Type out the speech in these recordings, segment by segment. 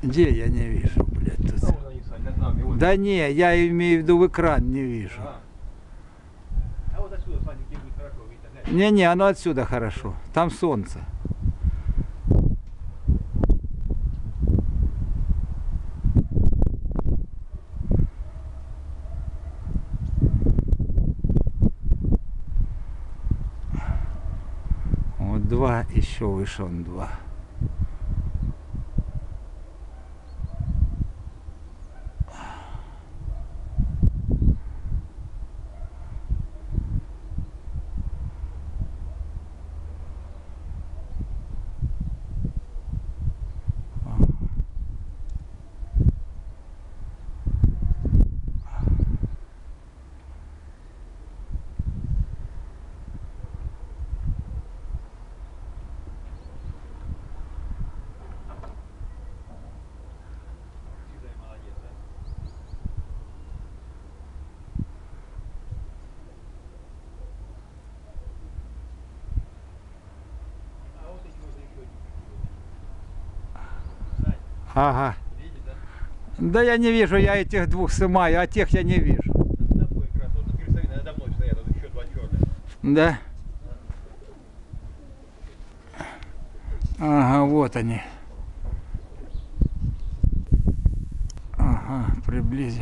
Где я не вижу, блядь, тут? А вон они, Сань, над нами. Вот. Да не, я имею в виду в экран не вижу. А вот отсюда, Саня, где будет хорошо видно. Глянь. Не-не, оно отсюда хорошо. Там солнце. Вот 2, еще выше он 2. Сюда и молодец, а. А вот эти вот еще не Сань, Ага. видишь, да? Да я не вижу, я этих двух снимаю, а тех я не вижу. Над тобой как раз, вот на крестовине надо мной стоят, вот еще два черных. Да? Ага, вот они. Ага, приблизил.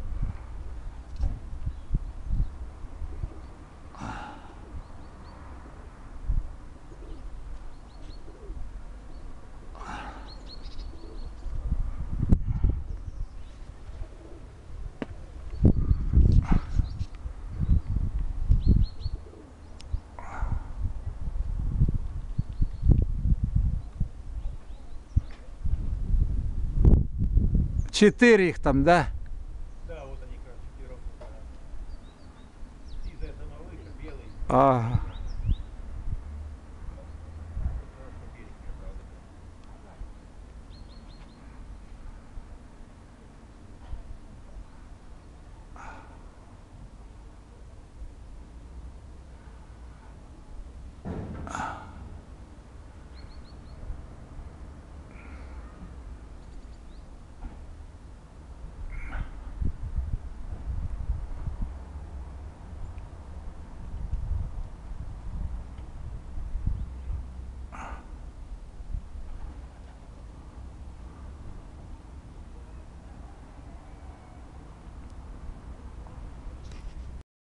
Четыре их там, да? Да, вот они как раз четвером. Сизая самовыше, белый. Ага.